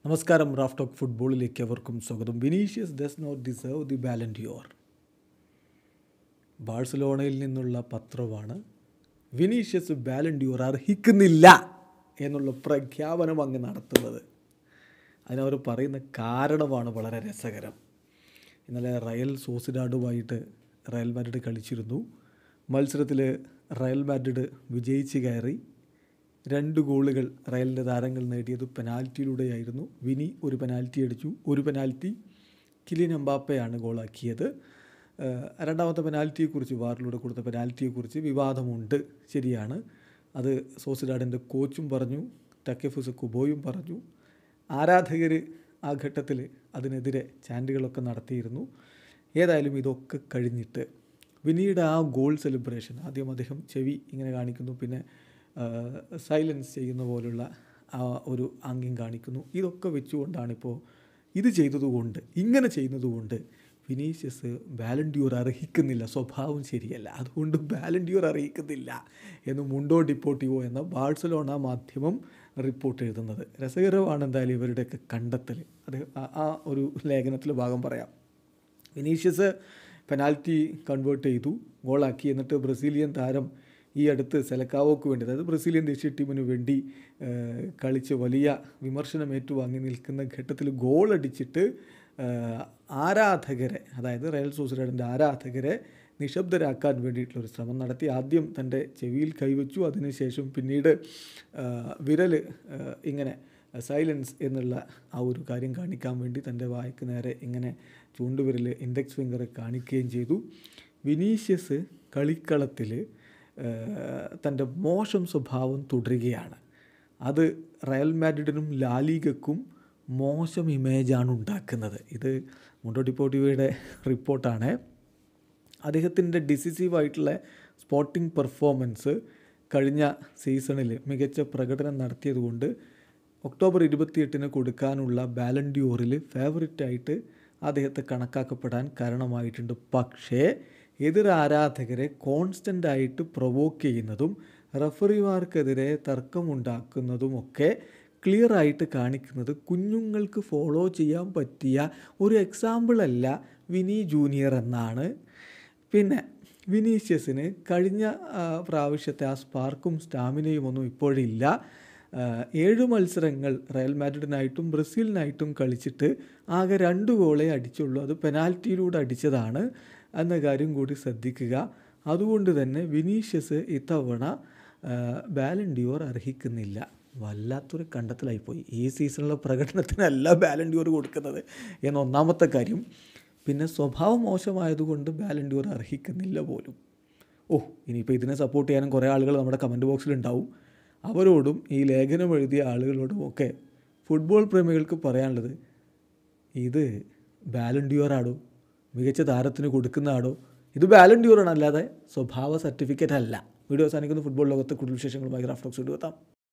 നമസ്കാരം. Raf talk ഫുട്ബോളിലേക്ക് അവർക്കും സ്വാഗതം. Vinicius does not deserve the Ballon d'Or. ബാഴ്സലോണയിൽ നിന്നുള്ള പത്രമാണ് വിനീഷ്യസ് ബാലൻ ഡിയോർ അർഹിക്കുന്നില്ല എന്നുള്ള പ്രഖ്യാപനം അങ്ങ് നടത്തുന്നത്. അതിനവർ പറയുന്ന കാരണമാണ് വളരെ രസകരം. ഇന്നലെ റയൽ സോസിഡാഡുമായിട്ട് റയൽ മാഡ്രിഡ് കളിച്ചിരുന്നു. മത്സരത്തിൽ റയൽ മാഡ്രിഡ് വിജയിച്ച് കയറി. 2 ഗോളുകൾ റയലിൻ്റെ താരങ്ങൾ നേടിയത് പെനാൽറ്റിയിലൂടെയായിരുന്നു. വിനി ഒരു പെനാൽറ്റി അടിച്ചു, ഒരു പെനാൽറ്റി കിലിയൻ എംബാപ്പയാണ് ഗോളാക്കിയത്. രണ്ടാമത്തെ പെനാൽറ്റിയെക്കുറിച്ച്, വാറിലൂടെ കൊടുത്ത പെനാൽറ്റിയെക്കുറിച്ച് വിവാദമുണ്ട്, ശരിയാണ്. അത് സോസിഡാഡിൻ്റെ കോച്ചും പറഞ്ഞു, ടക്കെഫുസ് കുബോയും പറഞ്ഞു. ആരാധകർ ആ ഘട്ടത്തിൽ അതിനെതിരെ ചാൻറ്റുകളൊക്കെ നടത്തിയിരുന്നു. ഏതായാലും ഇതൊക്കെ കഴിഞ്ഞിട്ട് വിനിയുടെ ആ ഗോൾ സെലിബ്രേഷൻ, ആദ്യം അദ്ദേഹം ചെവി ഇങ്ങനെ കാണിക്കുന്നു, പിന്നെ സൈലൻസ് ചെയ്യുന്ന പോലുള്ള ആ ഒരു ആംഗ്യം കാണിക്കുന്നു. ഇതൊക്കെ വെച്ചുകൊണ്ടാണിപ്പോൾ ഇങ്ങനെ ചെയ്യുന്നതുകൊണ്ട് വിനീഷ്യസ് ബാലൻ ഡിയോർ അർഹിക്കുന്നില്ല, സ്വഭാവം ശരിയല്ല, അതുകൊണ്ട് ബാലൻ ഡിയോർ അർഹിക്കുന്നില്ല എന്ന് മുണ്ടോ ഡിപ്പോർട്ടിവോ എന്ന ബാഴ്സലോണ മാധ്യമം റിപ്പോർട്ട് എഴുതുന്നത്. രസകരമാണ് എന്തായാലും ഇവരുടെയൊക്കെ കണ്ടെത്തൽ. അത് ആ ഒരു ലേഖനത്തിൽ ഭാഗം പറയാം. വിനീഷ്യസ് പെനാൽറ്റി കൺവേർട്ട് ചെയ്തു, ഗോളാക്കി. എന്നിട്ട് ബ്രസീലിയൻ താരം ഈ അടുത്ത് സെലക്കാവോക്ക് വേണ്ടി, അതായത് ബ്രസീലിയൻ ദേശീയ ടീമിന് വേണ്ടി കളിച്ച് വലിയ വിമർശനം ഏറ്റുവാങ്ങി നിൽക്കുന്ന ഘട്ടത്തിൽ ഗോളടിച്ചിട്ട് ആരാധകരെ, അതായത് റയൽ സോസിഡാഡിൻ്റെ ആരാധകരെ നിശബ്ദരാക്കാൻ വേണ്ടിയിട്ടുള്ളൊരു ശ്രമം നടത്തി. ആദ്യം തൻ്റെ ചെവിയിൽ കൈവച്ചു, അതിനുശേഷം പിന്നീട് വിരൽ ഇങ്ങനെ സൈലൻസ് എന്നുള്ള ആ ഒരു കാര്യം കാണിക്കാൻ വേണ്ടി തൻ്റെ വായ്ക്ക് നേരെ ഇങ്ങനെ ചൂണ്ടുവിരൽ, ഇൻഡെക്സ് ഫിംഗർ കാണിക്കുകയും ചെയ്തു. വിനീഷ്യസ് കളിക്കളത്തിൽ തൻ്റെ മോശം സ്വഭാവം തുടരുകയാണ്. അത് റയൽ മാഡ്രിഡിനും ലാലിഗക്കും മോശം ഇമേജാണ് ഉണ്ടാക്കുന്നത്. ഇത് മുണ്ടോ ഡിപ്പോർട്ടിവോയുടെ റിപ്പോർട്ടാണ്. അദ്ദേഹത്തിൻ്റെ ഡിസിസീവായിട്ടുള്ള സ്പോർട്ടിംഗ് പെർഫോമൻസ് കഴിഞ്ഞ സീസണിൽ മികച്ച പ്രകടനം നടത്തിയതുകൊണ്ട് ഒക്ടോബർ 28 കൊടുക്കാനുള്ള ബാലൻ ഡിയോറിൽ ഫേവറിറ്റായിട്ട് അദ്ദേഹത്തെ കണക്കാക്കപ്പെടാൻ കാരണമായിട്ടുണ്ട്. പക്ഷേ എതിർ ആരാധകരെ കോൺസ്റ്റൻ്റായിട്ട് പ്രൊവോക്ക് ചെയ്യുന്നതും റഫറിമാർക്കെതിരെ തർക്കമുണ്ടാക്കുന്നതുമൊക്കെ ക്ലിയറായിട്ട് കാണിക്കുന്നത് കുഞ്ഞുങ്ങൾക്ക് ഫോളോ ചെയ്യാൻ പറ്റിയ ഒരു എക്സാമ്പിളല്ല വിനി ജൂനിയർ എന്നാണ്. പിന്നെ വിനീഷ്യസിന് കഴിഞ്ഞ പ്രാവശ്യത്തെ ആ സ്പാർക്കും സ്റ്റാമിനയും ഒന്നും ഇപ്പോഴില്ല. 7 മത്സരങ്ങൾ റയൽ മാഡ്രിഡിനായിട്ടും ബ്രസീലിനായിട്ടും കളിച്ചിട്ട് ആകെ 2 ഗോളേ അടിച്ചുള്ളൂ. അത് പെനാൽറ്റിയിലൂടെ അടിച്ചതാണ് എന്ന കാര്യം കൂടി ശ്രദ്ധിക്കുക. അതുകൊണ്ട് തന്നെ വിനീഷ്യസ് ഇത്തവണ ബാലൻ ഡിയോർ അർഹിക്കുന്നില്ല. വല്ലാത്തൊരു കണ്ടെത്തലായിപ്പോയി. ഈ സീസണിലെ പ്രകടനത്തിനല്ല ബാലൻ ഡിയോർ കൊടുക്കുന്നത് എന്ന ഒന്നാമത്തെ കാര്യം. പിന്നെ സ്വഭാവം മോശമായതുകൊണ്ട് ബാലൻ ഡിയോർ അർഹിക്കുന്നില്ല പോലും. ഇനിയിപ്പോൾ ഇതിനെ സപ്പോർട്ട് ചെയ്യാനും കുറേ ആളുകൾ നമ്മുടെ കമൻറ്റ് ബോക്സിലുണ്ടാവും. അവരോടും ഈ ലേഖനം എഴുതിയ ആളുകളോടുമൊക്കെ ഫുട്ബോൾ പ്രേമികൾക്ക് പറയാനുള്ളത്, ഇത് ബാലൻ ഡിയോർ ആടോ, മികച്ച താരത്തിന് കൊടുക്കുന്ന ആടോ, ഇത് ബാലൻ ഡിയോറാണ്, അല്ലാതെ സ്വഭാവ സർട്ടിഫിക്കറ്റ് അല്ല. വീഡിയോ അവസാനിക്കുന്ന ഫുട്ബോൾ ലോകത്തെ കൂടുതൽ വിശേഷങ്ങളുമായി റാഫ് ടോക്സ് എത്താം.